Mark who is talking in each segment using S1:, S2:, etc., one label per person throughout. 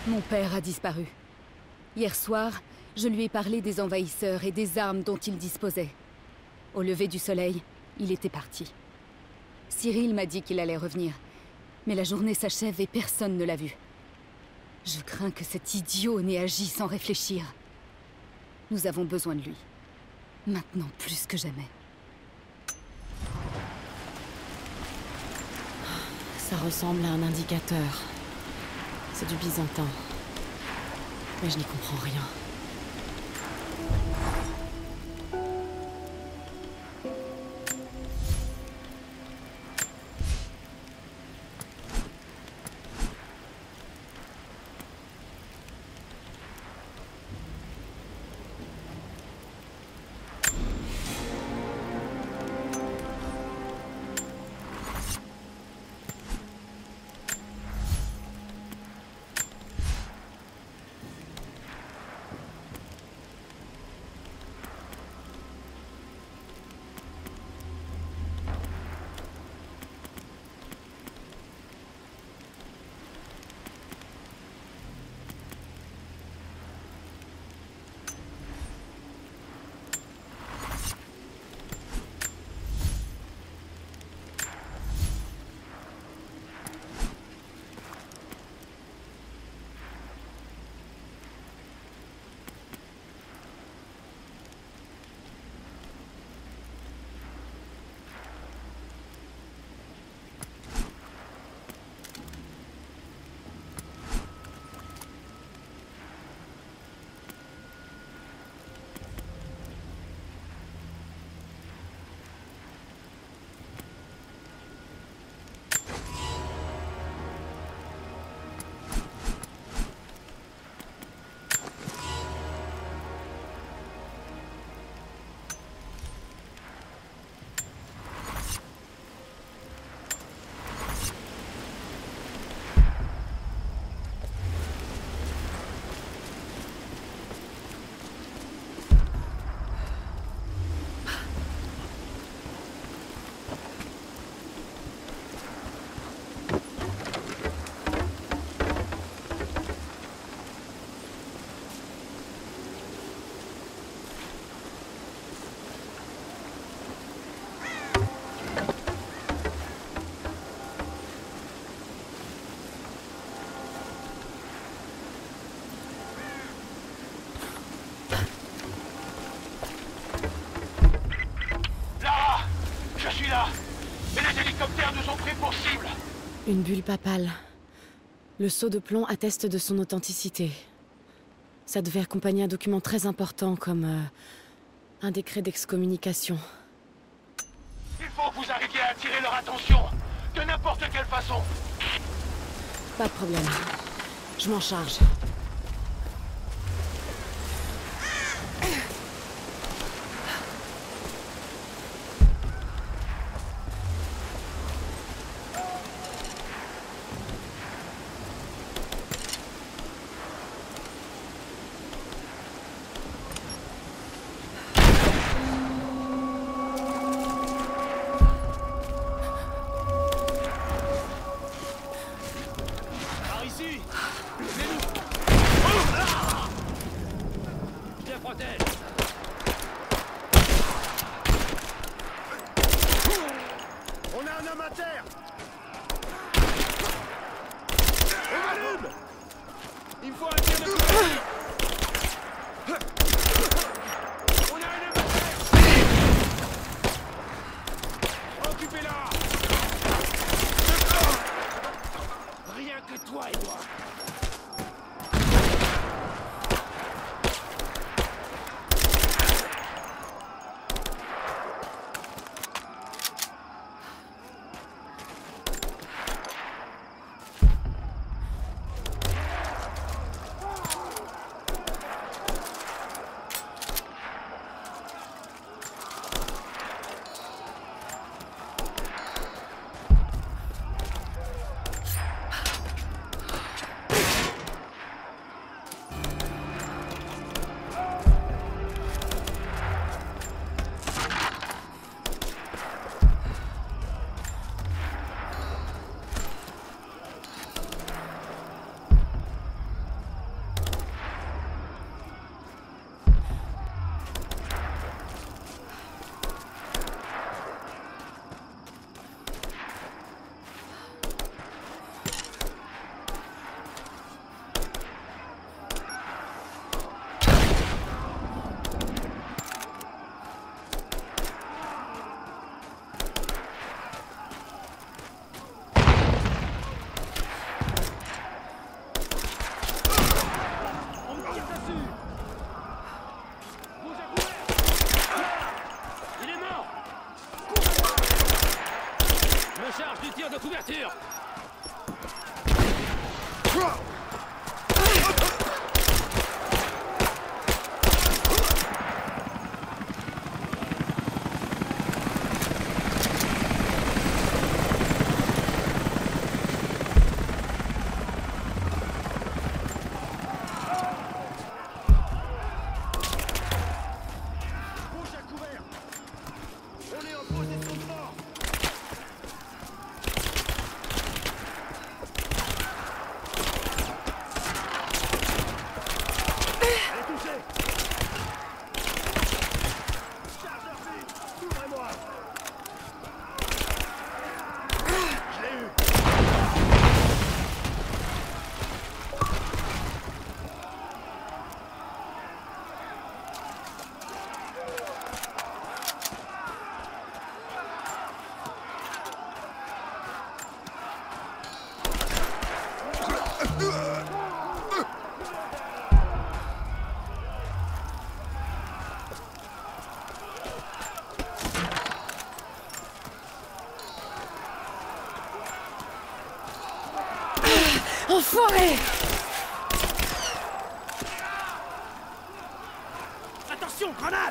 S1: Mon père a disparu. Hier soir, je lui ai parlé des envahisseurs et des armes dont ils disposaient. Au lever du soleil, il était parti. Cyril m'a dit qu'il allait revenir, mais la journée s'achève et personne ne l'a vu. Je crains que cet idiot n'ait agi sans réfléchir. Nous avons besoin de lui. Maintenant plus que jamais.
S2: Ça ressemble à un indicateur. C'est du byzantin. Mais je n'y comprends rien. Une bulle papale. Le sceau de plomb atteste de son authenticité. Ça devait accompagner un document très important comme un décret d'excommunication.
S3: Il faut que vous arriviez à attirer leur attention, de n'importe quelle façon.
S2: Pas de problème. Je m'en charge.
S3: Recharge du tir de couverture.
S2: Enfoiré!
S3: Attention, grenade!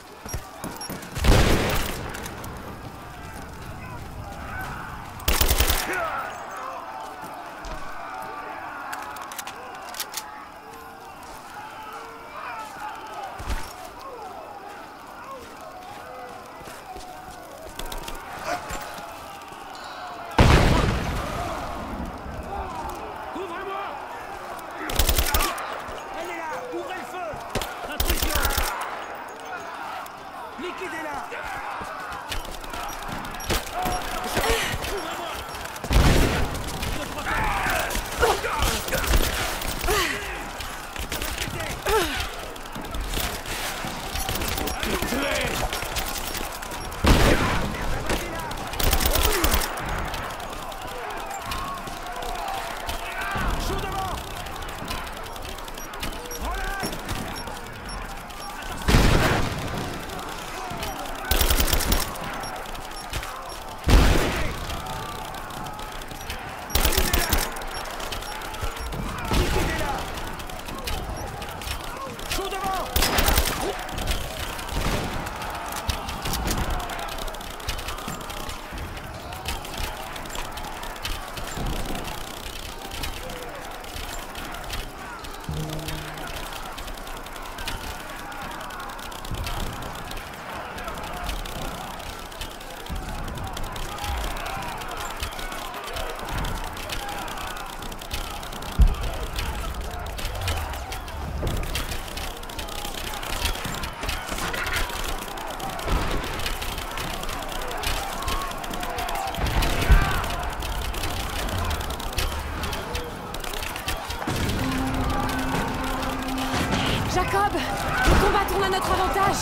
S2: Jacob! Le combat tourne à notre avantage!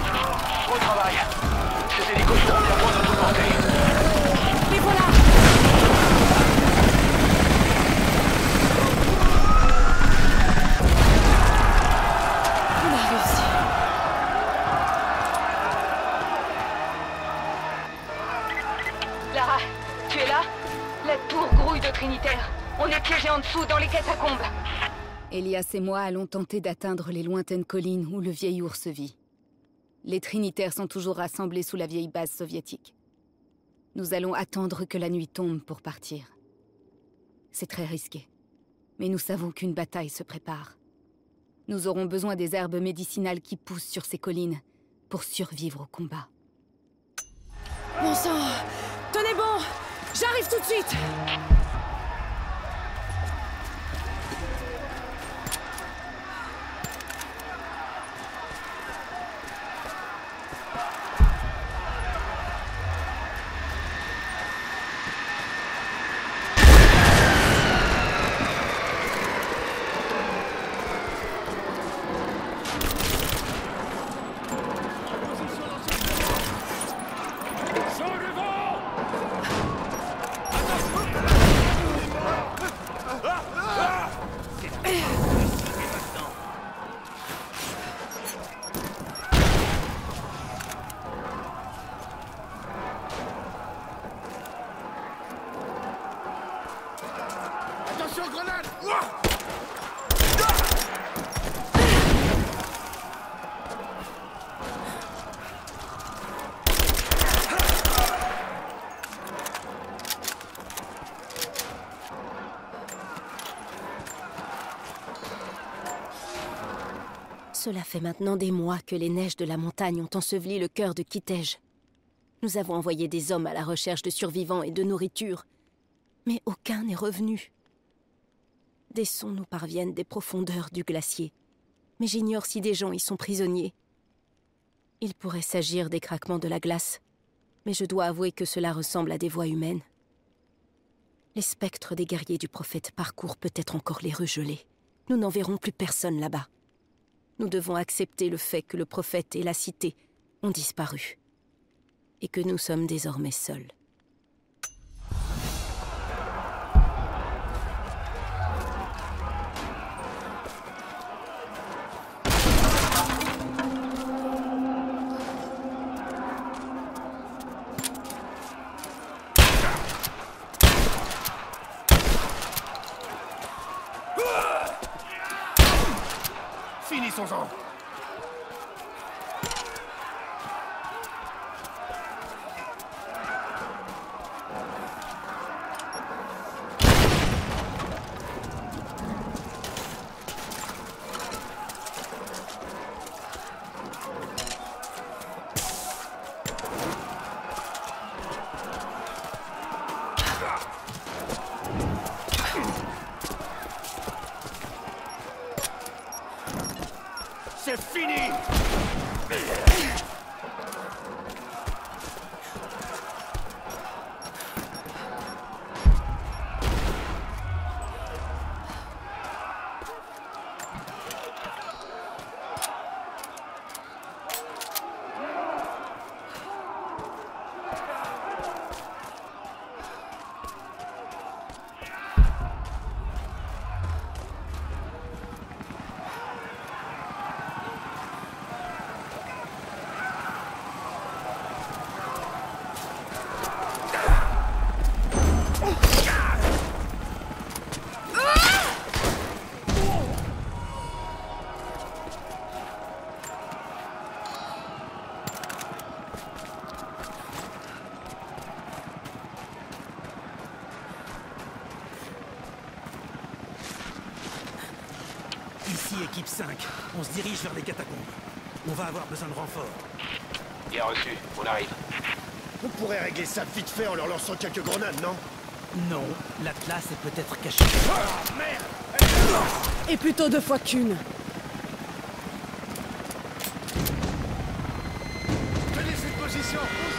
S3: Bon travail. Ces hélicos seront bien loin de notre portée.
S2: Les voilà! On a réussi.
S1: Lara, tu es là? La tour grouille de Trinitaires. On est piégés en dessous, dans les catacombes. Elias et moi allons tenter d'atteindre les lointaines collines où le vieil ours vit. Les Trinitaires sont toujours rassemblés sous la vieille base soviétique. Nous allons attendre que la nuit tombe pour partir. C'est très risqué. Mais nous savons qu'une bataille se prépare. Nous aurons besoin des herbes médicinales qui poussent sur ces collines pour survivre au combat.
S2: Bon sang! Tenez bon! J'arrive tout de suite!
S3: Lance-grenade!
S4: Cela fait maintenant des mois que les neiges de la montagne ont enseveli le cœur de Kitej. Nous avons envoyé des hommes à la recherche de survivants et de nourriture, mais aucun n'est revenu. Des sons nous parviennent des profondeurs du glacier, mais j'ignore si des gens y sont prisonniers. Il pourrait s'agir des craquements de la glace, mais je dois avouer que cela ressemble à des voix humaines. Les spectres des guerriers du prophète parcourent peut-être encore les rues gelées. Nous n'en verrons plus personne là-bas. Nous devons accepter le fait que le prophète et la cité ont disparu, et que nous sommes désormais seuls.
S3: Finissons-en! C'est fini!
S5: Ici, équipe 5. On se dirige vers les catacombes. On va avoir besoin de renfort.
S3: Bien reçu, on arrive.
S6: On pourrait régler ça vite fait en leur lançant quelques grenades, non?
S5: Non, l'Atlas est peut-être caché.
S3: Oh, merde!
S2: Et plutôt 2 fois qu'une.
S3: Tenez cette position!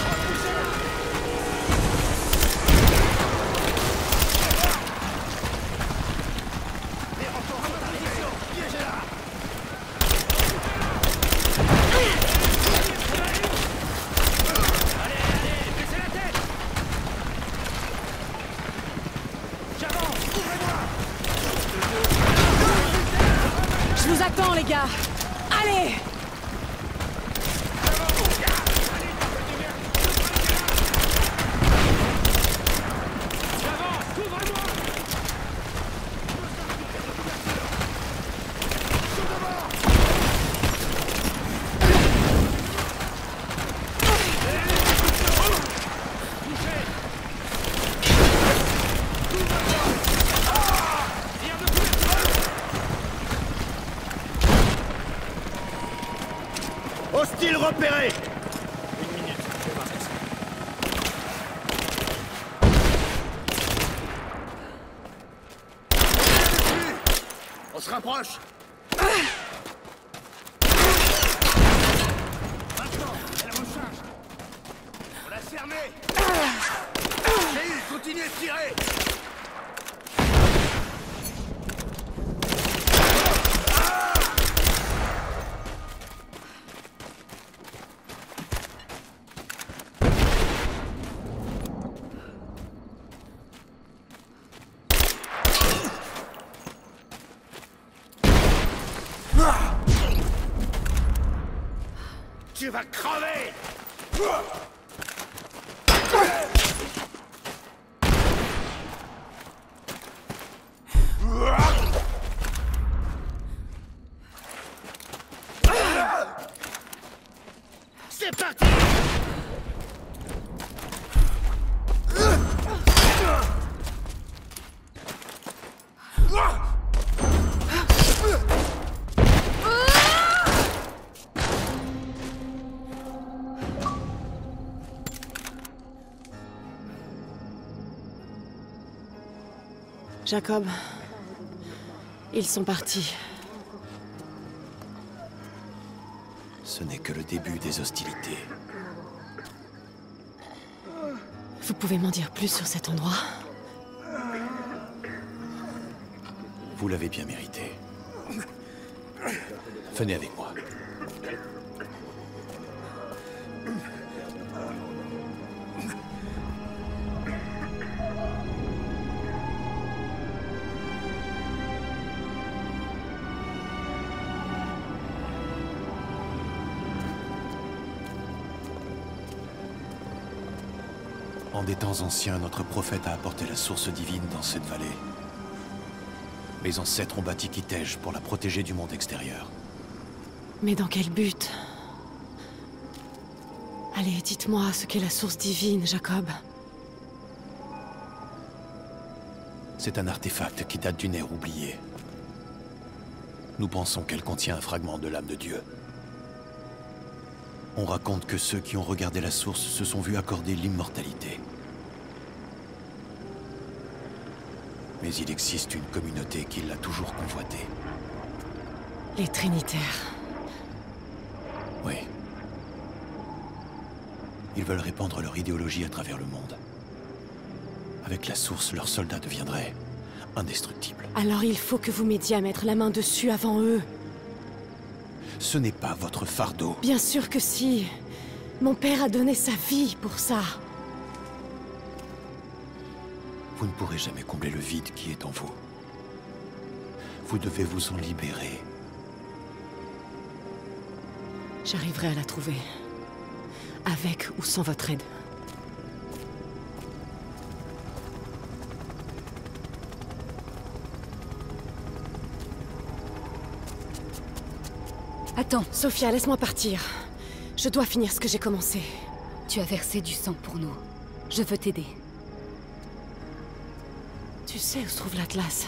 S2: Je vous attends, les gars. Allez!
S6: Hostile repéré!
S3: Une minute, je vais marquer ça.
S6: On se rapproche!
S3: Maintenant, elle recharge. On l'a cerné. J'ai eu, continuez de tirer.
S6: Tu vas crever!
S2: Jacob, ils sont partis.
S5: Ce n'est que le début des hostilités.
S2: Vous pouvez m'en dire plus sur cet endroit?
S5: Vous l'avez bien mérité. Venez avec moi. En des temps anciens, notre prophète a apporté la source divine dans cette vallée. Mes ancêtres ont bâti Kitej pour la protéger du monde extérieur.
S2: Mais dans quel but? Allez, dites-moi ce qu'est la source divine, Jacob.
S5: C'est un artefact qui date d'une ère oubliée. Nous pensons qu'elle contient un fragment de l'âme de Dieu. On raconte que ceux qui ont regardé la source se sont vus accorder l'immortalité. Mais il existe une communauté qui l'a toujours convoitée.
S2: Les Trinitaires.
S5: Oui. Ils veulent répandre leur idéologie à travers le monde. Avec la source, leurs soldats deviendraient indestructibles.
S2: Alors il faut que vous m'aidiez à mettre la main dessus avant eux.
S5: Ce n'est pas votre fardeau.
S2: Bien sûr que si. Mon père a donné sa vie pour ça.
S5: Vous ne pourrez jamais combler le vide qui est en vous. Vous devez vous en libérer.
S2: J'arriverai à la trouver. Avec ou sans votre aide.
S1: Attends,
S2: Sophia, laisse-moi partir. Je dois finir ce que j'ai commencé.
S1: tu as versé du sang pour nous. Je veux t'aider.
S2: Tu sais où se trouve l'Atlas?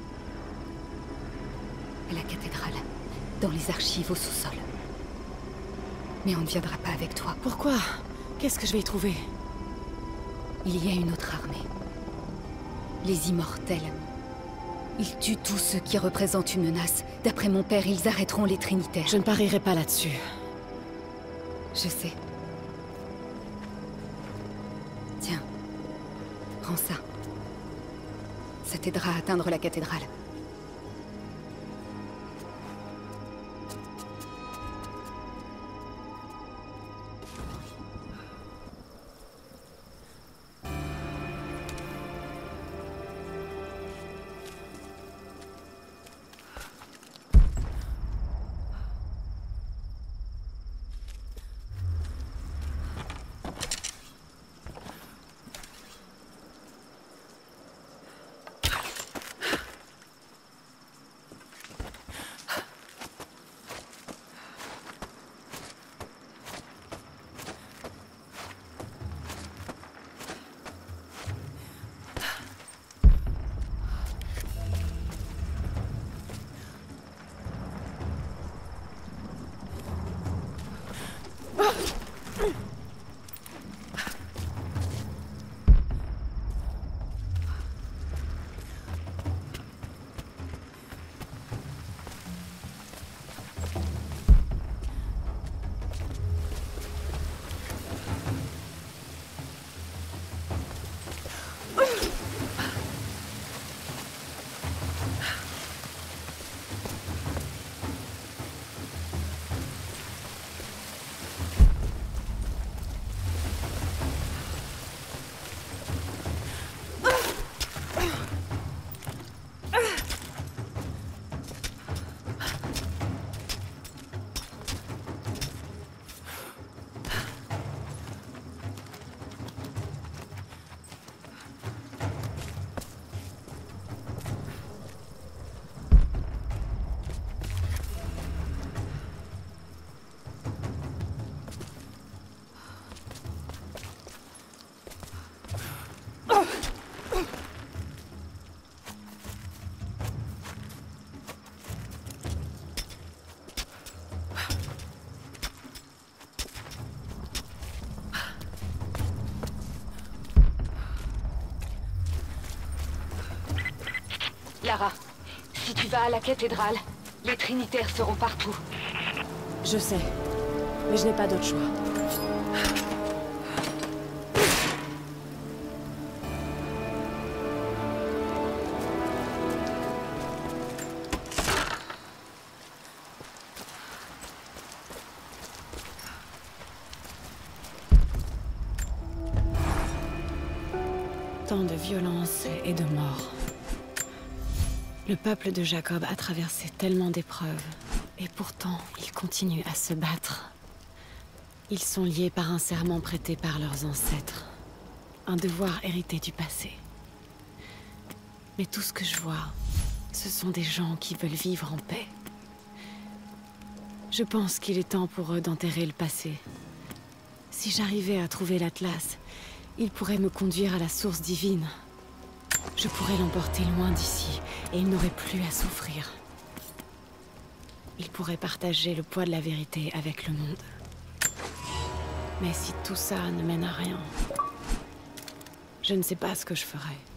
S1: À la cathédrale, dans les archives au sous-sol. Mais on ne viendra pas avec toi.
S2: Pourquoi? Qu'est-ce que je vais y trouver?
S1: Il y a une autre armée. Les Immortels. Ils tuent tous ceux qui représentent une menace. D'après mon père, ils arrêteront les Trinitaires.
S2: Je ne parierai pas là-dessus.
S1: Je sais. Tiens. Prends ça. Ça t'aidera à atteindre la cathédrale. Lara, si tu vas à la cathédrale, les Trinitaires seront partout.
S2: Je sais, mais je n'ai pas d'autre choix. Tant de violence et de mort. Le peuple de Jacob a traversé tellement d'épreuves, et pourtant, ils continuent à se battre. Ils sont liés par un serment prêté par leurs ancêtres. Un devoir hérité du passé. Mais tout ce que je vois, ce sont des gens qui veulent vivre en paix. Je pense qu'il est temps pour eux d'enterrer le passé. Si j'arrivais à trouver l'Atlas, il pourrait me conduire à la source divine. Je pourrais l'emporter loin d'ici, et il n'aurait plus à souffrir. Il pourrait partager le poids de la vérité avec le monde. Mais si tout ça ne mène à rien, je ne sais pas ce que je ferais.